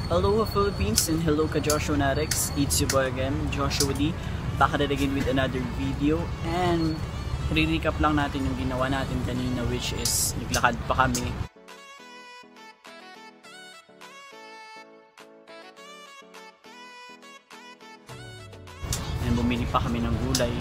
Hello Philippines and hello ka Joshua Narex. It's your boy again, Joshua D. Back at it again with another video. And re-recap lang natin yung ginawa natin kanina, which is naglakad pa kami. And bumili pa kami ng gulay.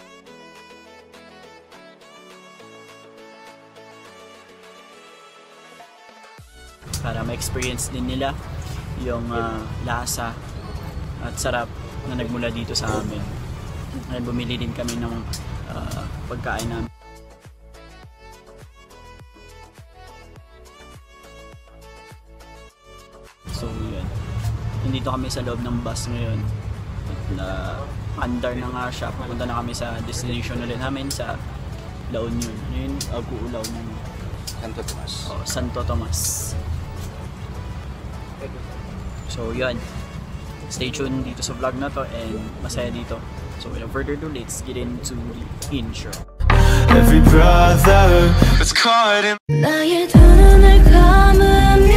Para ma-experience din nila yung lasa at sarap na nagmula dito sa amin. Ay bumili din kami ng pagkain namin. So yun. Nandito kami sa loob ng bus ngayon. At andar na nga siya. Pupunta na kami sa destination ulit namin sa La Union. Yun, Aguulaw ng Santo Tomas. Oh, Santo Tomas. So yun, stay tuned dito sa vlog na to and masaya dito. So without further ado, let's get into the intro. Every brother was caught in 나의 두 눈을 감으면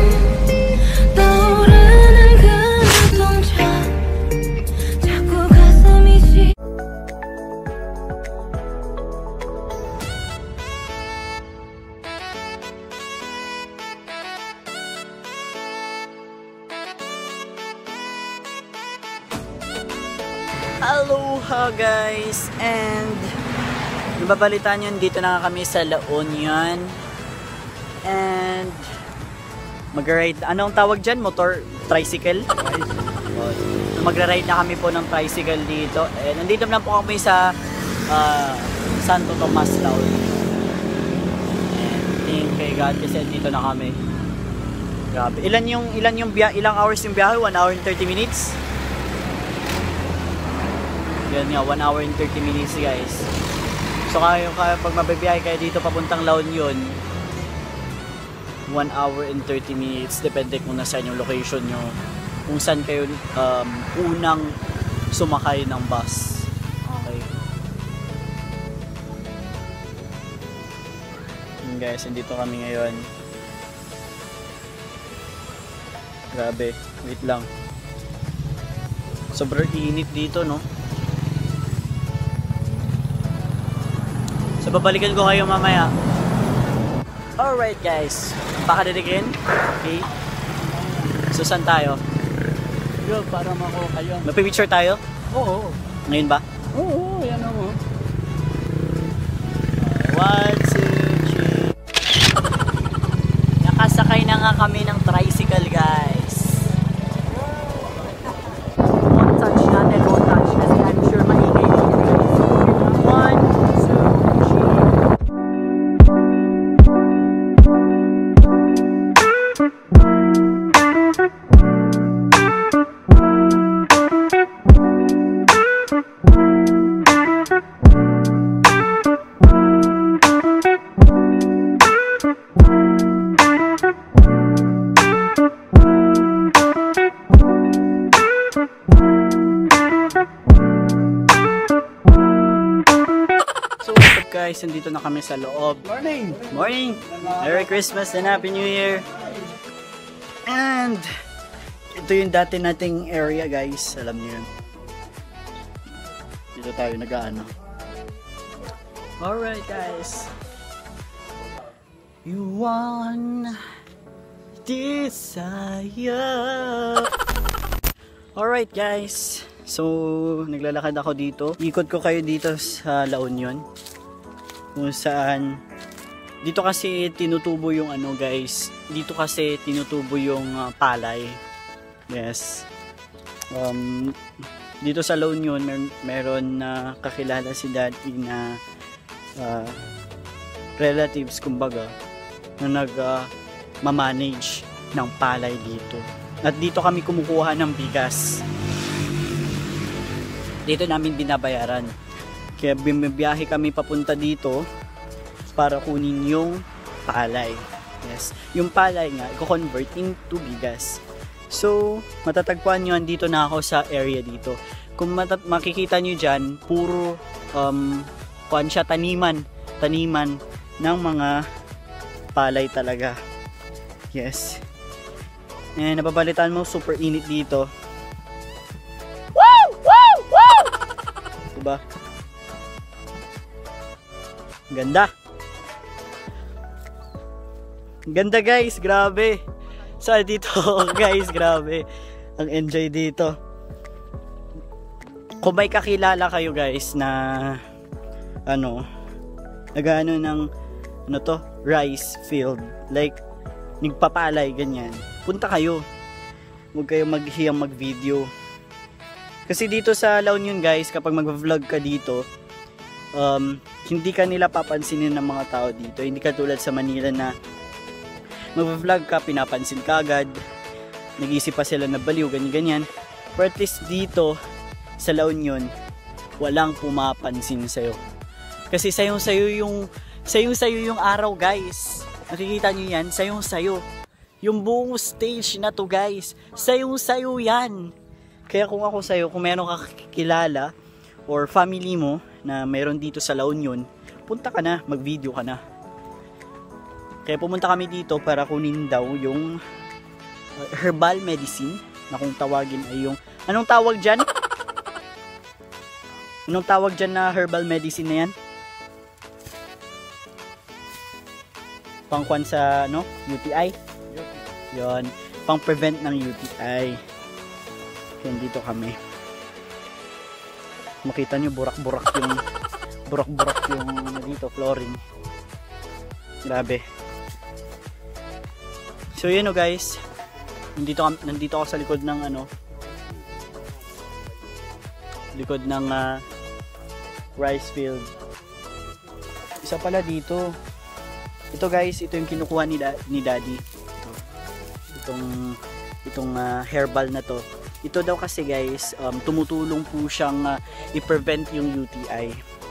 떠오르는 그 눈동자 자꾸 가슴이 시 Aloha guys! And nababalitaan nyo, dito na nga kami sa La Union. And mag-ride, anong tawag dyan? Motor? Tricycle? Magra-ride na kami po ng tricycle dito. And nandito na po kami sa Santo Tomas, La Union. And thank kay God kasi dito na kami. Grabe. Ilang hours yung biyahe? 1 hour and 30 minutes? Yan nga, 1 hour and 30 minutes guys. So pag mabibiyahe kayo dito papuntang La Union, 1 hour and 30 minutes. Depende kung nasaan yung location nyo. Kung saan kayo unang sumakay ng bus. Okay. Yun guys, nandito kami ngayon. Grabe, wait lang. Sobrang init dito, no? So babalikan ko kayo mamaya. Alright guys, baka didikin. Okay. So saan tayo? Yo, para mako kayo. Mapipicture tayo? Oo. Ngayon ba? Oo, yan ako. 1, 2, 3. Nakasakay na nga kami ng tricycle guys. Won't touch natin, won't touch. Kasi I'm sure maingay dito guys. 1, guys, nandito na kami sa loob. Morning! Morning! Merry Christmas and Happy New Year! And ito yung dati nating area guys, alam niyo yun. Dito tayo nag-aano. Alright guys. You want desire. Alright guys. So, naglalakad ako dito. Ikot ko kayo dito sa La Union. Kung saan dito kasi tinutubo yung ano guys, dito kasi tinutubo yung palay. Yes. Dito sa La Union meron na kakilala si daddy na relatives kumbaga na nag-manage ng palay dito. At dito kami kumukuha ng bigas. Dito namin binabayaran. Kaya bumibiyahe kami papunta dito para kunin yung palay. Yes. Yung palay nga, i-convert into bigas. So, matatagpuan nyo, dito na ako sa area dito. Kung makikita nyo dyan, puro taniman ng mga palay talaga. Yes. And nababalitaan mo, super init dito. Woo! Woo! Woo! Diba? Ganda. Ganda guys, grabe. So dito guys, grabe. Ang enjoy dito. Kung may kakilala kayo guys na nag-ano ng rice field, like nagpapalay ganyan, punta kayo. Huwag kayong maghiyang mag-video. Kasi dito sa La Union guys, kapag mag-vlog ka dito, hindi ka nila papansinin ng mga tao dito. Hindi ka tulad sa Manila na mag-vlog ka, pinapansin ka agad, nag-isip pa sila na baliw, ganyan-ganyan. But at least dito sa La Union, walang pumapansin sa'yo. Kasi sayong-sayo yung araw guys. Nakikita nyo yan, sayong-sayo. Yung buong stage na to guys, sayong-sayo yan. Kaya kung ako sa'yo, kung meron ka kilala or family mo na meron dito sa La Union, punta ka na, mag-video ka na. Kaya pumunta kami dito para kunin daw yung herbal medicine na kung tawagin ay yung, anong tawag dyan? Anong tawag dyan na herbal medicine na yan? Pangkwan sa UTI? Yon, pang-prevent ng UTI. Kaya dito kami. Makita nyo burak-burak yung dito, flooring. Grabe. So yun guys. Nandito ako sa likod ng rice field. Isa pala dito. Ito guys, ito yung kinukuha ni Daddy. Itong herbal na to. Ito daw kasi guys, tumutulong po siyang i-prevent yung UTI.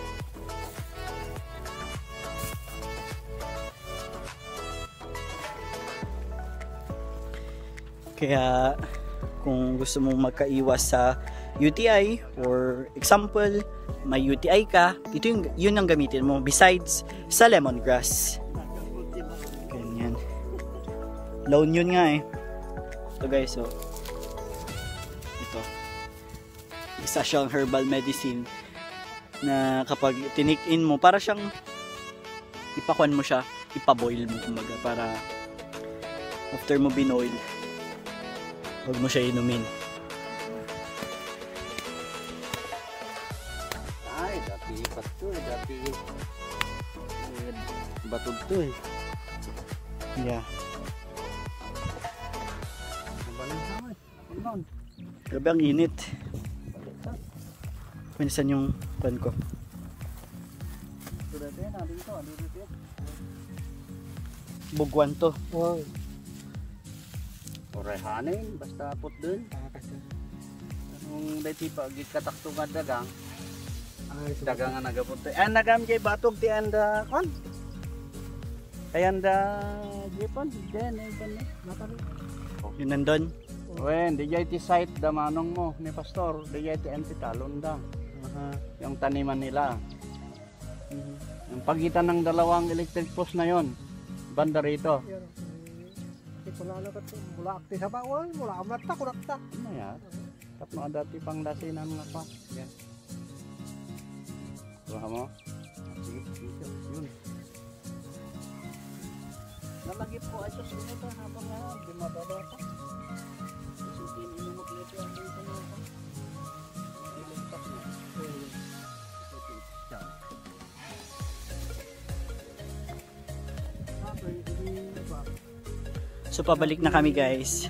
Kaya kung gusto mong magkaiwas sa UTI, or example, may UTI ka, yun ang gamitin mo besides sa lemongrass. Ganyan. La Union nga eh. Ito guys, so ito. Isa siyang herbal medicine na kapag tinik-in mo, para siyang ipakuan mo siya, ipaboil mo kumbaga, para after mo binoil, huwag mo siya inumin. Ay, dati ipat to eh. Dati batog to eh. Yeah. Grabe ang init. Minsan yung pan ko. Bugwan to. Wow. Orehanin, basta put dun. Anong dati pa, gikatakto nga dagang. Dagang nga nagapot. Nagam jay batog ti anda kon. Kaya anda jipon. Diyan, Yun nandun. Wen, di jay ti site damanong mo ni pastor. Di jay ti antitalon da. Yung taniman nila. Yung pagitan ng dalawang electric post na yon, banda rito. Mula akti sa bawal, mula amlatak, kuraktak. Ano yan? Tapos dati pang dasinan nga pa. Yan. Tuha mo? Sige, dito. Yun. Nalagip po ay sus nito habang nga, di mababa pa. Isutin inumot nito ang dito na pa. Iligtas na. So pabalik na kami guys.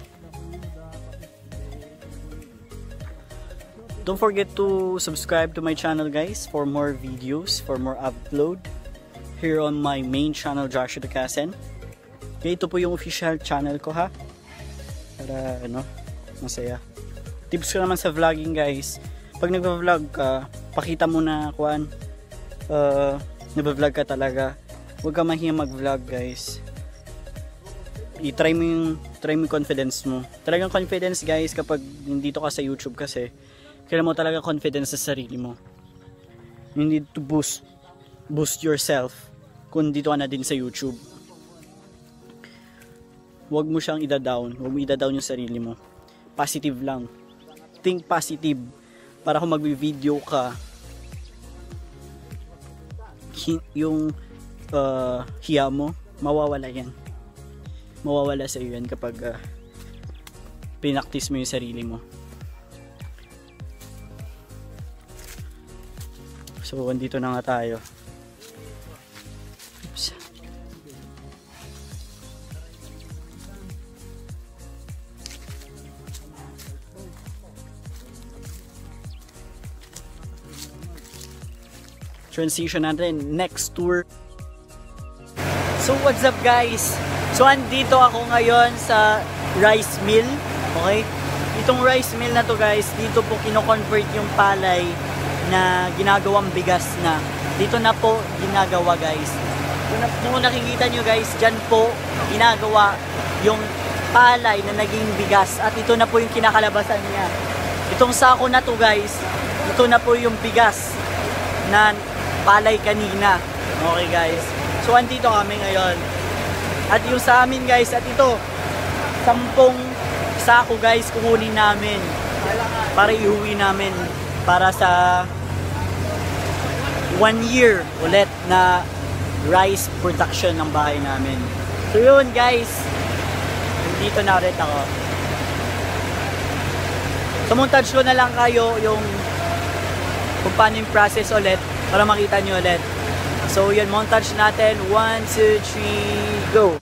Don't forget to subscribe to my channel guys for more videos, for more upload here on my main channel, Joshua Ducasen. Okay, ito po yung official channel ko ha. Para masaya. Tips ko naman sa vlogging guys. Pag nagva-vlog ka, pakita mo na nagva-vlog ka talaga. Huwag ka mahiyang mag-vlog guys. I-try mo yung confidence mo. Talagang confidence guys kapag nandito ka sa YouTube kasi kailangan mo talaga confidence sa sarili mo. You need to boost yourself kung dito ka na din sa YouTube. Huwag mo siyang ida-down. Huwag mo ida-down yung sarili mo. Positive lang. Think positive. Para kung mag-video ka, yung hiya mo, mawawala yan. Mawawala sa iyo yan kapag pinaktis mo yung sarili mo. So, andito na nga tayo. Oops. Transition natin, next tour. So what's up guys? So andito ako ngayon sa rice mill. Okay? Itong rice mill na to guys, dito po kino-convert yung palay na ginagawang bigas na. Dito na po ginagawa guys. Kung nakikita nyo guys, dyan po ginagawa yung palay na naging bigas. At ito na po yung kinakalabasan niya. Itong sako na to guys, ito na po yung bigas na palay kanina. Okay guys. So andito kami ngayon. At yung sa amin guys, at ito 10 sako guys kukunin namin para iuwi namin para sa 1 year ulit na rice production ng bahay namin. So yun guys, dito na ulit ako. So montage ko na lang kayo yung kung paano yung process ulit para makita nyo ulit. So yun, montage natin. 1, 2, 3, go!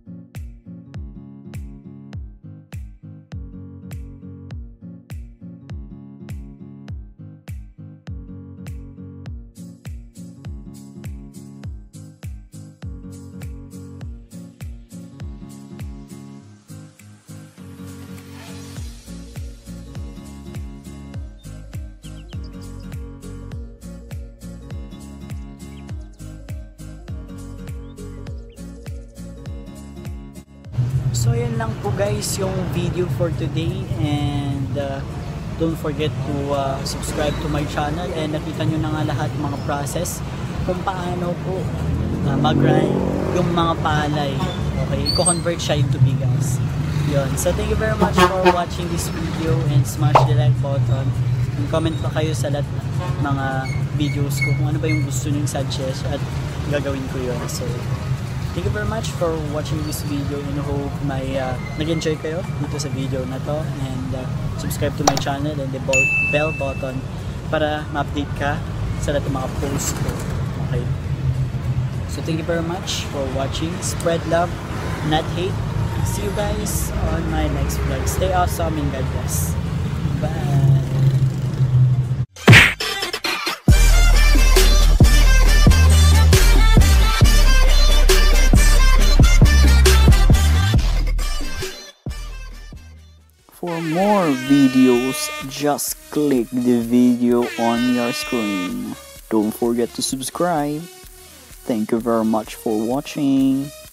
So yan lang po guys yung video for today, and don't forget to subscribe to my channel, and nakita nyo na nga lahat mga process kung paano po mag-grind yung mga palay. Okay, i-convert siya into bigas. Yun. So thank you very much for watching this video, and smash the like button, and comment pa kayo sa lahat mga videos ko kung ano ba yung gusto nyo suggest at gagawin ko yun. So thank you very much for watching this video, and hope may nag-enjoy kayo dito sa video na to, and subscribe to my channel and the bell button para ma-update ka sa lahat ng mga posts ko. Okay? So thank you very much for watching. Spread love, not hate. See you guys on my next vlog. Stay awesome and God bless. Bye! For more videos, just click the video on your screen. Don't forget to subscribe. Thank you very much for watching.